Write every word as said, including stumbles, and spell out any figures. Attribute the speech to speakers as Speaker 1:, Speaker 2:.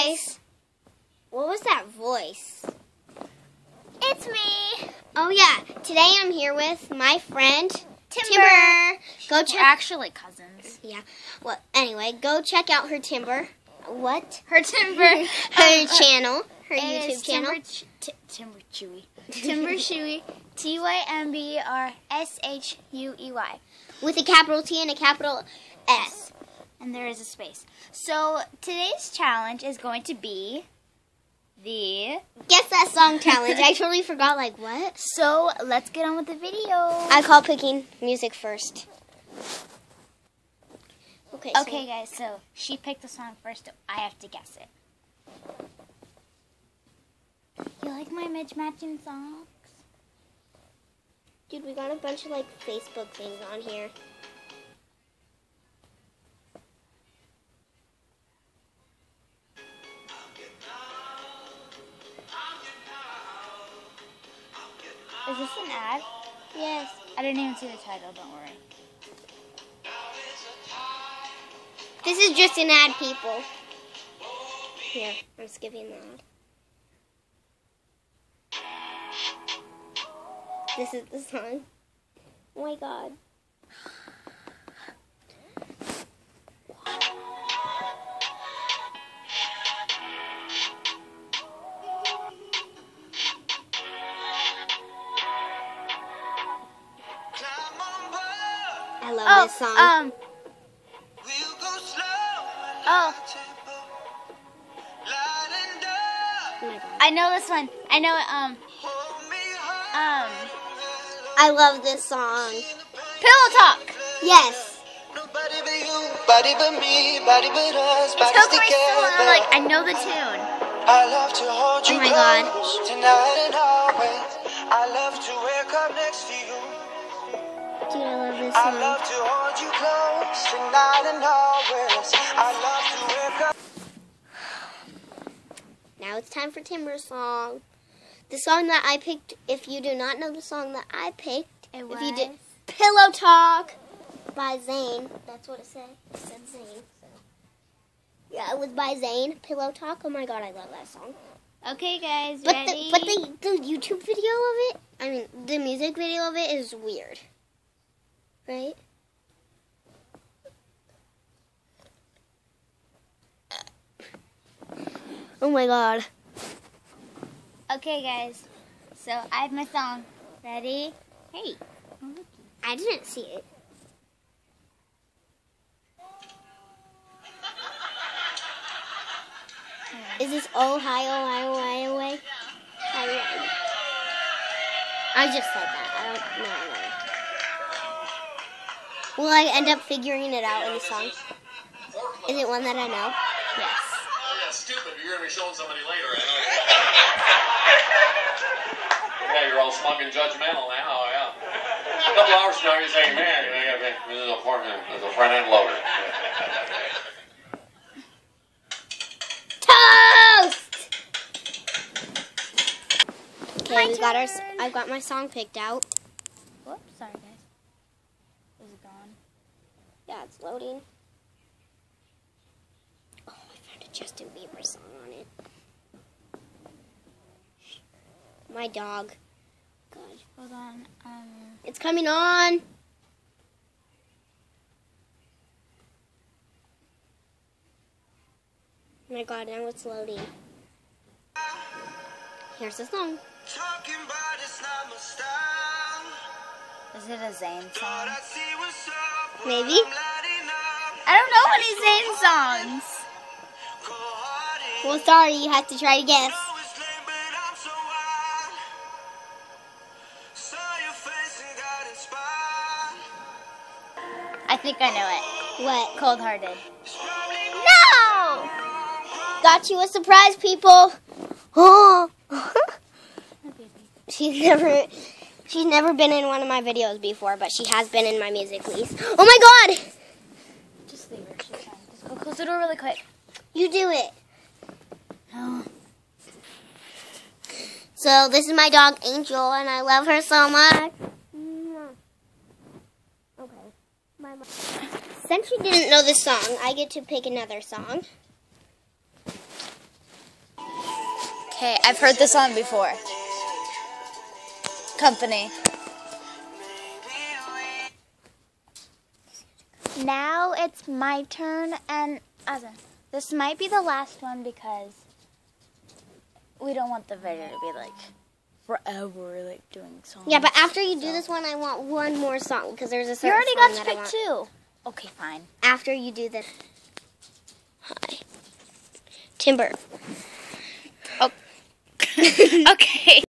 Speaker 1: guys. What was that voice?
Speaker 2: It's me.
Speaker 1: Oh yeah, today I'm here with my friend
Speaker 2: Timber.
Speaker 1: Timber. Go check.
Speaker 2: We're actually cousins.
Speaker 1: Yeah. Well, anyway, go check out her Timber. What?
Speaker 2: Her Timber.
Speaker 1: Her channel. Her
Speaker 2: It
Speaker 1: YouTube
Speaker 2: is
Speaker 1: channel.
Speaker 2: Timber, ch t Timber Chewy. Timber Chewy. T Y M B R S H U E Y.
Speaker 1: With a capital T and a capital S.
Speaker 2: And there is a space. So today's challenge is going to be the
Speaker 1: Guess that song challenge. I totally forgot. Like what?
Speaker 2: So let's get on with the video.
Speaker 1: I call picking music first. Okay. So
Speaker 2: Okay, guys. So she picked the song first. So I have to guess it. You like my matching songs?
Speaker 1: Dude, we got a bunch of like Facebook things on here.
Speaker 2: Is this an ad?
Speaker 1: Yes.
Speaker 2: I didn't even see the title. Don't worry.
Speaker 1: This is just an ad, people. Here, I'm skipping the ad. This is the song. Oh my god. I love
Speaker 2: Oh,
Speaker 1: this song.
Speaker 2: um. Oh,
Speaker 1: oh my god.
Speaker 2: I know this one. I know it. Um. Um.
Speaker 1: I love this song.
Speaker 2: Pillow Talk.
Speaker 1: Yes.
Speaker 3: Nobody but you, body but me, body but us,
Speaker 2: It
Speaker 3: bodies
Speaker 2: took me so long.
Speaker 3: together.
Speaker 2: Like I know the tune.
Speaker 3: I love to hold you
Speaker 1: Oh my God.
Speaker 3: close tonight and always. I love to wake up next to you.
Speaker 1: Dude, I love this
Speaker 3: I
Speaker 1: song.
Speaker 3: love to hold you close tonight and always. I love to wake up.
Speaker 1: Now it's time for Timber's song. The song that I picked, if you do not know the song that I picked,
Speaker 2: It
Speaker 1: if you did,
Speaker 2: was?
Speaker 1: Pillow Talk by Zayn. That's what it said. It said Zayn. So. Yeah, it was by Zayn. Pillow Talk. Oh my god, I love that song.
Speaker 2: Okay, guys,
Speaker 1: But
Speaker 2: ready?
Speaker 1: the but the, the YouTube video of it, I mean, the music video of it is weird. Right? Oh my god.
Speaker 2: Okay, guys. So I have my song. Ready?
Speaker 1: Hey, I didn't see it. Is this Ohio, Ohio, Ohio way? I just said that. I don't know. Will I end up figuring it out in the song? Is it one that I know? Yes.
Speaker 4: Oh yeah, stupid. You're gonna be showing somebody later. I know. Yeah, you're all smug and judgmental now. Yeah. A couple hours from now, you say, man, you know, you gotta be, this is a front end, this is a front end loader.
Speaker 1: Toast! Okay,
Speaker 2: My
Speaker 1: we got our.
Speaker 2: turn.
Speaker 1: I've got my song picked out.
Speaker 2: Whoops, sorry, guys. Is it gone?
Speaker 1: Yeah, it's loading. Oh, I found a Justin Bieber song on it. My dog. God.
Speaker 2: Hold on. Um.
Speaker 1: It's coming on. Oh my god, now it's loading. Here's the song.
Speaker 3: Talking about it's not my style.
Speaker 2: Is it a Zayn
Speaker 3: But
Speaker 2: song?
Speaker 3: I see what's up when
Speaker 1: Maybe.
Speaker 3: I'm lighting up.
Speaker 2: I don't know any Zayn songs.
Speaker 3: Cold-hearted.
Speaker 1: Well, sorry, you have to try to guess.
Speaker 3: Know it's lame, but I'm so wild. Saw your face and got inspired.
Speaker 2: I think I know it.
Speaker 1: What?
Speaker 2: Cold Hearted.
Speaker 3: It's probably
Speaker 2: No!
Speaker 1: Got you a surprise, people. Oh. She's never, she's never been in one of my videos before, but she has been in my music lease. Oh my god!
Speaker 2: Just leave her. She's fine. Just go close the door really quick.
Speaker 1: You do it.
Speaker 2: Oh.
Speaker 1: So this is my dog Angel, and I love her so much. Okay. Bye bye. Since you didn't know this song, I get to pick another song.
Speaker 2: Okay, I've heard this song before. Company. Now it's my turn, and Aslyn, this might be the last one because we don't want the video to be like forever, like doing songs.
Speaker 1: Yeah, but after you do
Speaker 2: so.
Speaker 1: this one, I want one more song because there's a
Speaker 2: You
Speaker 1: certain
Speaker 2: already
Speaker 1: song
Speaker 2: got to
Speaker 1: that I
Speaker 2: pick
Speaker 1: want.
Speaker 2: two. Okay, fine.
Speaker 1: After you do this. Hi. Timber.
Speaker 2: Oh. Okay.